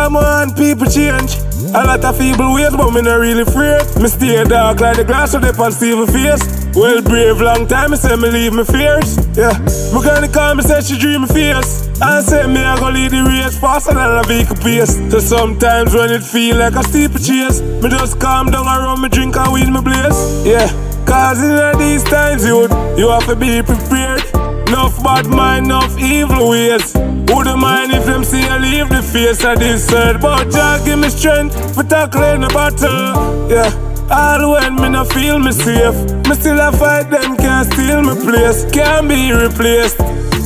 are on, people change. A lot of feeble ways, but me not really afraid. Me stay dark like the glass of the pan Steven face. Well brave, long time, me say me leave me fears. Yeah, me gonna call me, say she dream me fierce. And say me I gonna lead the race faster than a vehicle pace. So sometimes when it feel like a steeplechase, me just calm down around me drink and weed me blaze. Yeah, cause in these times you have to be prepared. Enough bad mind, enough evil ways. Wouldn't mind if them see I leave the face of this earth. But Jah give me strength for tackling the battle. Yeah, all when me not feel me safe, me still a fight them, can't steal my place. Can't be replaced,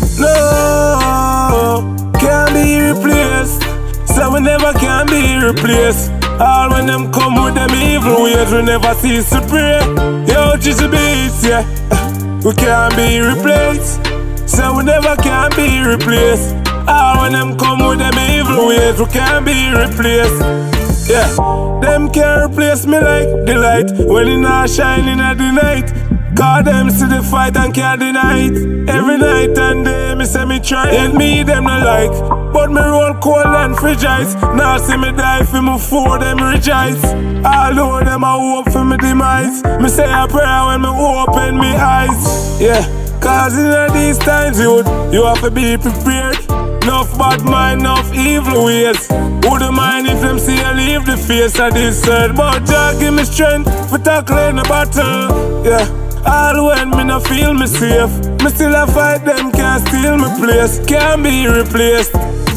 no, can't be replaced. So we never can be replaced. All when them come with them evil ways, we never cease to pray. Yo, just a beats, yeah, we can't be replaced. So we never can be replaced. All when them come with them evil ways, we can't be replaced. Yeah, them can't replace me like the light when it not shining at the night. Cause them see the fight and can't deny it. Every night and day me say me try, and me them not like, but me roll cold and fragile. Now see me die for me for them rejoice. Although them a hope for me demise, me say a prayer when me open me eyes. Yeah, cause in these times you have to be prepared. Enough bad mind, enough evil ways. Wouldn't mind if them see I leave the face of this earth. But Jah give me strength for tackling the battle. Yeah, all when me not feel me safe, me still a fight them, can't steal my place. Can't be replaced,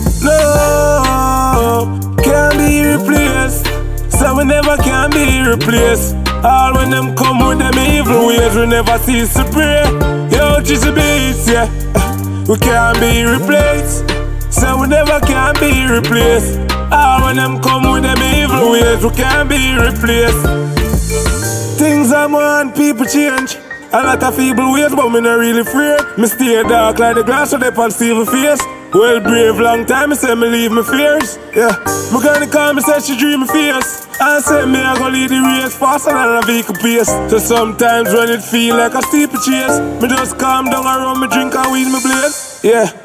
no, can't be replaced. So we never can be replaced. All when them come with them evil ways, we never cease to pray. Yo, just a beats, yeah, we can't be replaced. So we never can be replaced. All when them come with them evil ways, we can't be replaced. Things are on, people change. A lot of feeble ways, but me not really afraid. Me stay dark like the glass of the pan Steven face. Well brave, long time, me say me leave me fears. Yeah, me gonna call me, say she dream me fierce. And say me I gonna lead the race faster than a vehicle pace. So sometimes when it feel like a steeplechase, me just calm down around me drink and weed me blaze. Yeah.